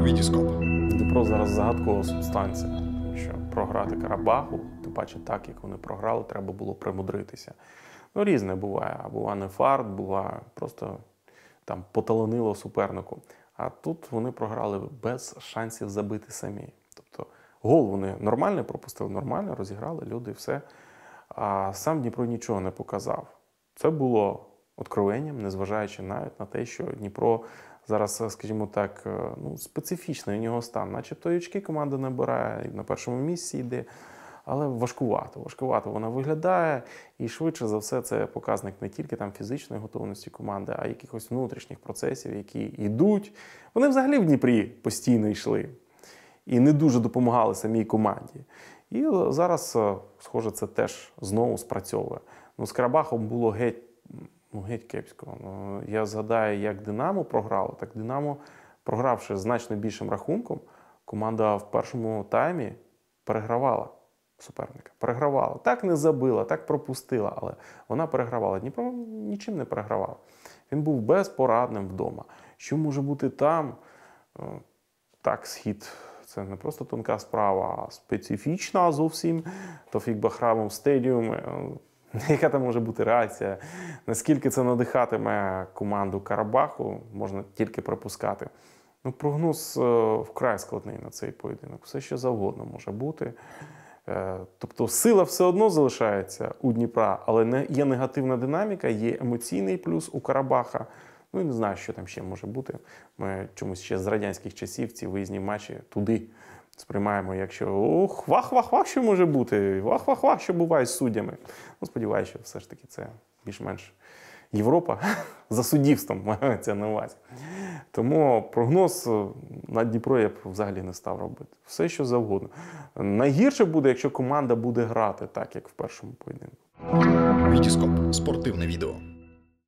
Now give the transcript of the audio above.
Вітіскоп. Дніпро зараз загадкова субстанція, тому що програти Карабаху, тим паче так, як вони програли, треба було примудритися. Ну, різне буває. А буває не фарт, буває просто там поталанило супернику. А тут вони програли без шансів забити самі. Тобто гол вони нормально пропустили, нормально розіграли люди, все. А сам Дніпро нічого не показав. Це було откровенням, незважаючи навіть на те, що Дніпро зараз, скажімо так, специфічний у нього стан. Начебто і очки команда набирає, і на першому місці йде, але важкувато вона виглядає. І швидше за все це показник не тільки там фізичної готовності команди, а якихось внутрішніх процесів, які йдуть. Вони взагалі в Дніпрі постійно йшли і не дуже допомагали самій команді. І зараз, схоже, це теж знову спрацьовує. З Карабахом було геть кепсько. Я згадаю, як Динамо програло, так Динамо, програвши значно більшим рахунком, команда в першому таймі перегравала суперника. Перегравала. Так не забила, так пропустила, але вона перегравала. Дніпро нічим не перегравав. Він був безпорадним вдома. Що може бути там? Так, схід. Це не просто тонка справа, а специфічна зовсім. Тофік Бахрамов стадіум. Яка там може бути реакція? Наскільки це надихатиме команду Карабаху, можна тільки припускати. Прогноз вкрай складний на цей поєдинок. Все, що завгодно може бути. Тобто сила все одно залишається у Дніпра, але є негативна динаміка, є емоційний плюс у Карабаха. І не знаю, що там ще може бути. Ми чомусь ще з радянських часів ці виїзні матчі туди сприймаємо, якщо вах-вах-вах, що може бути, вах-вах-вах, що буває з суддями. Сподіваюся, що все ж таки це більш-менш Європа за суддівством мається на увазі. Тому прогноз на Дніпро я б взагалі не став робити. Все, що завгодно. Найгірше буде, якщо команда буде грати так, як в першому поєдинку. Вітіскоп. Спортивне відео.